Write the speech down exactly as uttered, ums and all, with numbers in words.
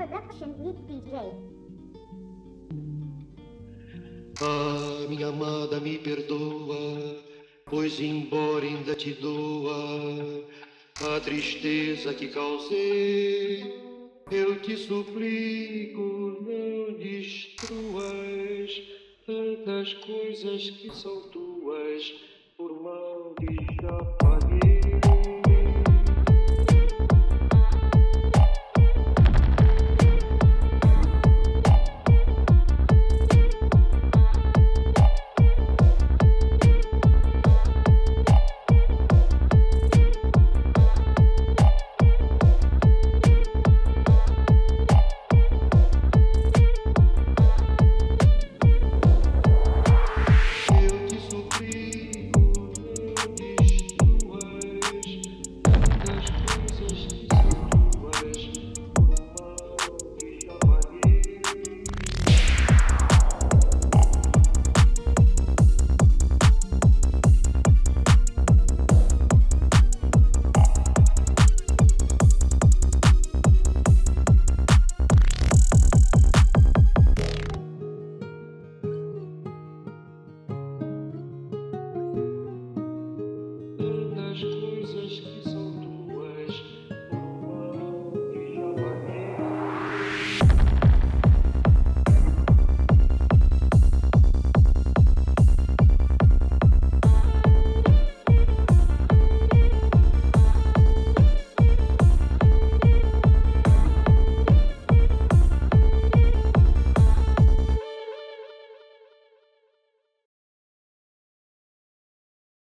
Production Beat D J. Ah, minha amada, me perdoa, pois embora ainda te doa a tristeza que causei. Eu te suplico, não destruas tantas coisas que são tuas, por mal que já passei.